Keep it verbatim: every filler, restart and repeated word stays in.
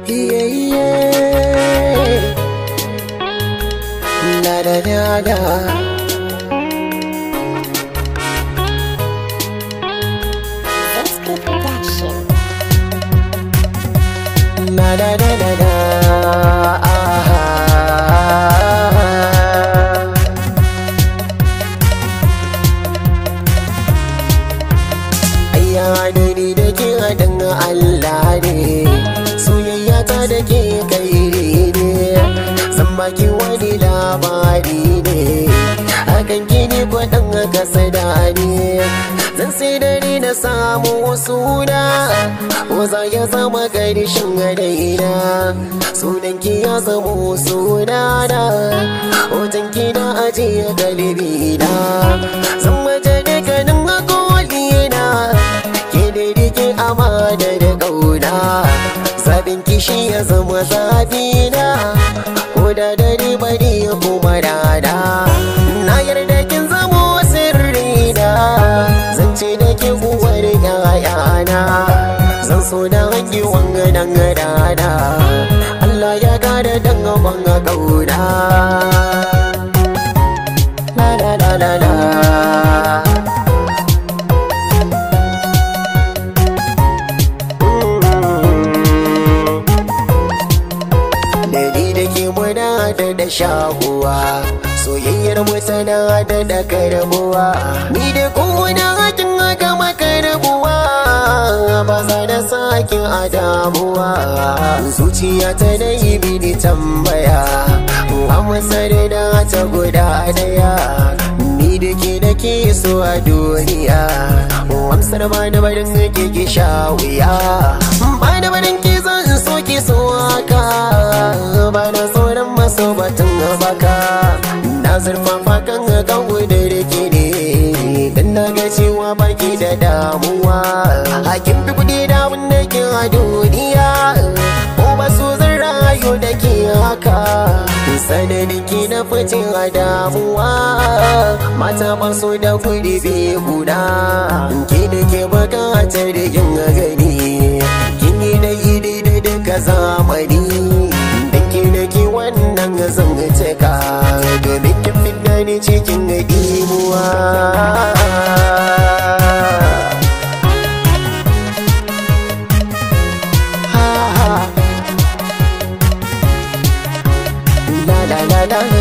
yeah, yeah. La da da da. La da da da da. Ah, ayya dai da ke haɗin Allah ne, soyayya ta da ke kairi ne, zan baki wani labari ne, akan gini kwaɗin kasada ne. Zan sai dare na samu suna, ko za ya zama ƙarshen daina, sunanki ya zamo sunana, hotonki na ajiye galibina. Zan mace dukkanin hakolina, ke daidake amana da ƙauna, zabin kishi ya zama zabina, ko da dare bari ya kuma rana. Na yarda kin zamo sirrina, zan ce da ke uwar ƴaƴana, zan so da hangi wanga dangana, Allah ya gada danga banga ƙauna. La la la la la. Da da shaguwa, soyayyar mu tana da da karbuwa, ni da kowane hakin haka makarbuwa, ba za da sakin adamuwa. Zuciya ta da yi bini tambaya, amsar da ta guda daya, ni da ke da ke so a duniya, amsar ba da barin ke ki sha wuya, ba da barin ki zan so ki so haka, ba na tsoron maso batun baka, na zurfafa kan kawo da rike ne, dan na ga cewa baki da damuwa, hakin fi kudi da wanda ke a duniya, ko ba so zan rayu da ke haka, sanadin ki na fice a damuwa, mata ba so da kudi bi guda, ke da ke bukatar yin gani, kin yi da yi daidai duka zamani, wannan zan cika domin kin fidda ni cikin dimuwa. La la la la.